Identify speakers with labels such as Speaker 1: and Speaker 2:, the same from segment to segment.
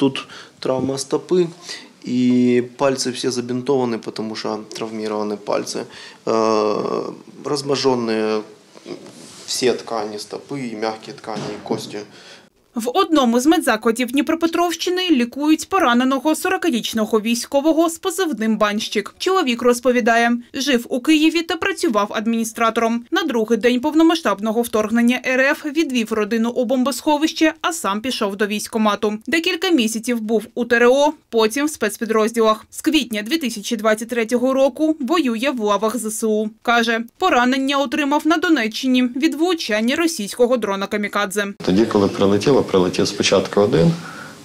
Speaker 1: Тут травма стопы, и пальцы все забинтованы, потому что травмированы пальцы. Разможженные все ткани стопы, и мягкие ткани, и кости.
Speaker 2: В одному з медзакладів Дніпропетровщини лікують пораненого 40-річного військового з позивним «Банщик». Чоловік розповідає, жив у Києві та працював адміністратором. На другий день повномасштабного вторгнення РФ відвів родину у бомбосховище, а сам пішов до військкомату. Декілька місяців був у ТРО, потім в спецпідрозділах. З квітня 2023 року воює в лавах ЗСУ. Каже, поранення отримав на Донеччині від влучання російського дрона «Камікадзе».
Speaker 3: Тоді, коли прилетів спочатку один.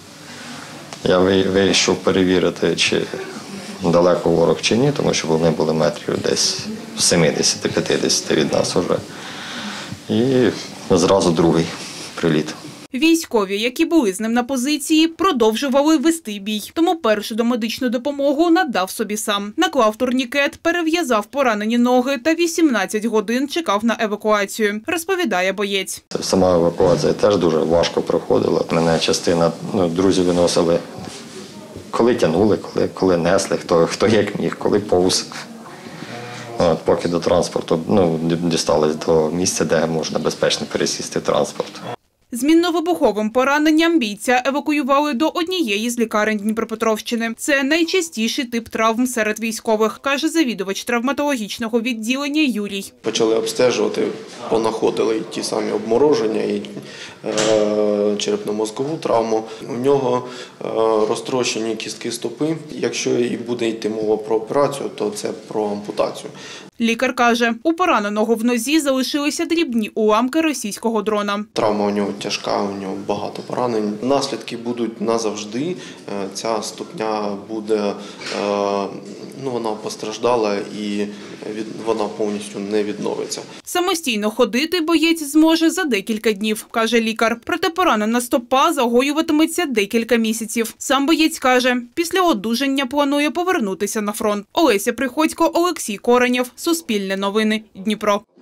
Speaker 3: Я вийшов перевірити, чи далеко ворог чи ні, тому що вони були метрів десь 70-50 від нас вже. І зразу другий приліт.
Speaker 2: Військові, які були з ним на позиції, продовжували вести бій. Тому першу домедичну допомогу надав собі сам. Наклав турнікет, перев'язав поранені ноги та 18 годин чекав на евакуацію, розповідає боєць.
Speaker 3: Сама евакуація теж дуже важко проходила. Мене частина друзів виносили, коли тягнули, коли несли, хто як міг, коли повз. Поки до транспорту дістались до місця, де можна безпечно пересісти транспорт.
Speaker 2: З мінно-вибуховим пораненням бійця евакуювали до однієї з лікарень Дніпропетровщини. Це найчастіший тип травм серед військових, каже завідувач травматологічного відділення Юрій.
Speaker 1: Почали обстежувати, понаходили ті самі обмороження і черепно-мозкову травму. У нього розтрощені кістки стопи. Якщо і буде йти мова про операцію, то це про ампутацію.
Speaker 2: Лікар каже, у пораненого в нозі залишилися дрібні уламки російського дрона.
Speaker 1: Травма у нього тяжка, у нього багато поранень. Наслідки будуть назавжди. Ця ступня буде, вона постраждала і вона повністю не відновиться.
Speaker 2: Самостійно ходити боєць зможе за декілька днів, каже лікар. Проте поранена стопа загоюватиметься декілька місяців. Сам боєць каже, після одужання планує повернутися на фронт. Олеся Приходько, Олексій Коренєв, Суспільне новини, Дніпро.